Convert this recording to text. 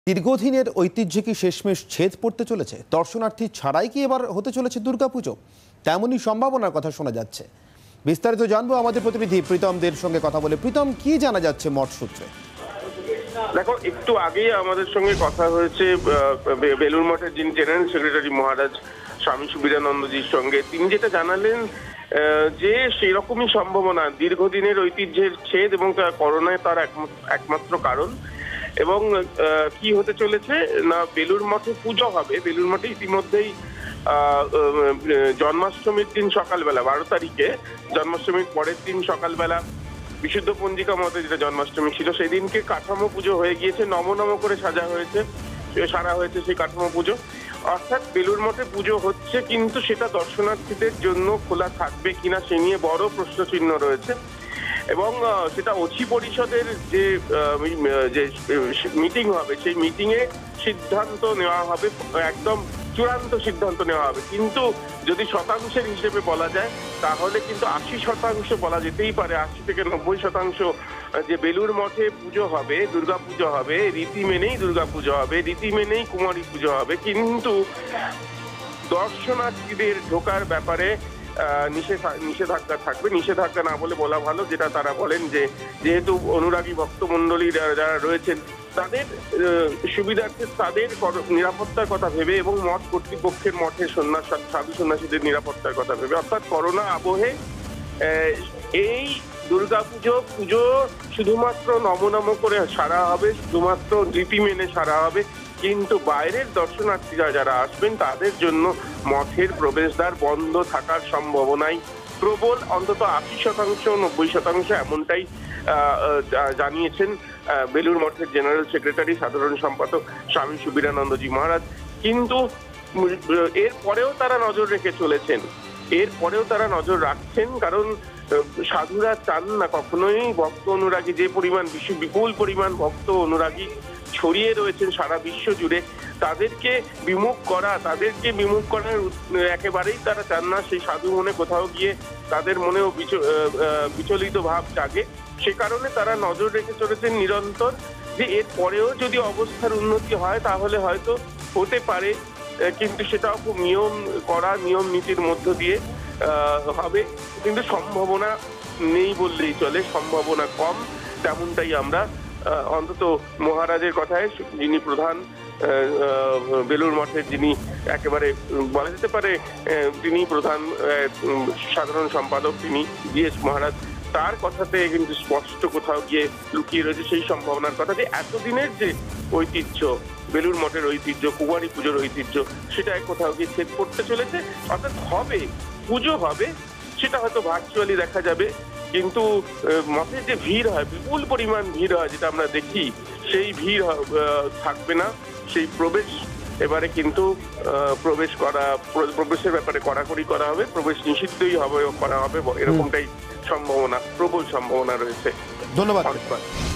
দীর্ঘদিনের ঐতিহ্য কি শেষমেশ ছেদ পড়তে চলেছে? দর্শনার্থী ছাড়াই কি এবার হতে চলেছে দুর্গাপুজো? তেমনই সম্ভাবনার কথা শোনা যাচ্ছে। বিস্তারিত জানবো আমাদের প্রতিনিধি প্রীতমদের সঙ্গে কথা বলে। প্রীতম, কি জানা যাচ্ছে মঠ সূত্রে? দেখো, একটু আগেই আমাদের সঙ্গে কথা হয়েছে বেলুড় মঠের যিনি জেনারেল সেক্রেটারি মহারাজ স্বামী সুবিধানন্দজির সঙ্গে। তিনি যেটা জানালেন যে সেরকমই সম্ভাবনা, দীর্ঘদিনের ঐতিহ্যের ছেদ এবং করোনায় তার একমাত্র কারণ। এবং কি হতে চলেছে না, বেলুড় মঠে পুজো হবে। বেলুড় মঠে ইতিমধ্যেই জন্মাষ্টমীর দিন সকালবেলা 12 তারিখে, জন্মাষ্টমীর পরের দিন সকালবেলা বিশুদ্ধ পঞ্জিকা মতে যেটা জন্মাষ্টমী ছিল সেদিনকে কাঠামো পুজো হয়ে গিয়েছে, নম করে সারা হয়েছে সেই কাঠামো পুজো। অর্থাৎ বেলুড় মঠে পুজো হচ্ছে, কিন্তু সেটা দর্শনার্থীদের জন্য খোলা থাকবে কিনা সে নিয়ে বড় প্রশ্নচিহ্ন রয়েছে। এবং সেটা অচি পরিষদের যে মিটিং হবে, সেই মিটিং এ সিদ্ধান্ত নেওয়া হবে, একদম চূড়ান্ত সিদ্ধান্ত নেওয়া হবে। কিন্তু যদি শতাংশের হিসেবে বলা যায় তাহলে কিন্তু 80% বলা যেতেই পারে, 80 থেকে 90% যে বেলুড় মঠে পুজো হবে, দুর্গা পুজো হবে, রীতি মেনেই দুর্গা পুজো হবে, রীতি মেনেই কুমারী পুজো হবে। কিন্তু দর্শনার্থীদের ঢোকার ব্যাপারে নিষেধাজ্ঞা থাকবে। নিষেধাজ্ঞা না বলে বলা ভালো, যেটা তারা বলেন যে যেহেতু অনুরাগী ভক্তমণ্ডলী যারা রয়েছেন তাদের সুবিধার্থে, তাদের নিরাপত্তার কথা ভেবে এবং মঠ কর্তৃপক্ষের মঠের সাধু সন্ন্যাসীদের নিরাপত্তার কথা ভেবে, অর্থাৎ করোনা আবহে এই পুজো শুধুমাত্র নম করে সারা হবে, শুধুমাত্র রীতি মেনে সারা হবে। কিন্তু বাইরের দর্শনার্থীরা যারা আসবেন তাদের জন্য মঠের প্রবেশদ্বার বন্ধ থাকার সম্ভাবনাই প্রবল। অন্তত 80%, 90% এমনটাই জানিয়েছেন বেলুড় মঠের জেনারেল সেক্রেটারি সাধারণ সম্পাদক স্বামী সুবিধানন্দজি মহারাজ। কিন্তু এরপরেও তারা নজর রেখে চলেছেন, এরপরেও তারা নজর রাখছেন, কারণ সাধুরা চান না কখনোই ভক্ত অনুরাগী, যে পরিমাণ বিপুল পরিমাণ ভক্ত অনুরাগী ছড়িয়ে রয়েছেন সারা বিশ্ব জুড়ে, তাদেরকে বিমুখ করার একেবারেই তারা চান না। সেই সাধু মনে কোথাও গিয়ে তাদের মনেও বিচলিত ভাব জাগে। সে কারণে তারা নজর রেখে চলেছেন নিরন্তর, যে এর পরেও যদি অবস্থার উন্নতি হয় তাহলে হয়তো হতে পারে, কিন্তু সেটাও খুব নিয়ম নীতির মধ্য দিয়ে হবে। কিন্তু সম্ভাবনা নেই বললেই চলে, সম্ভাবনা কম, তেমনটাই আমরা অন্তত মহারাজের কথায়, যিনি প্রধান বেলুড় মঠের, যিনি একেবারে বলা যেতে পারে তিনি প্রধান সাধারণ সম্পাদক, তিনি জিএস মহারাজ, তার কথাতে কিন্তু স্পষ্ট কোথাও গিয়ে লুকিয়ে রয়েছে সেই সম্ভাবনার কথা, যে এতদিনের যে ঐতিহ্য, বেলুড় মঠের ঐতিহ্য, কুমারী পুজোর ঐতিহ্য, সেটা কোথাও গিয়ে ছেদ পড়তে চলেছে। অর্থাৎ পুজো হবে, সেটা হয়তো ভার্চুয়ালি দেখা যাবে, কিন্তু মঠের যে ভিড় হয়, বিপুল পরিমাণ ভিড় হয় যেটা আমরা দেখি, সেই ভিড় থাকবে না। সেই এবারে কিন্তু প্রবেশের ব্যাপারে কড়াকড়ি করা হবে, প্রবেশ নিষিদ্ধই করা হবে, এরকমটাই প্রবল সম্ভাবনা রয়েছে। ধন্যবাদ।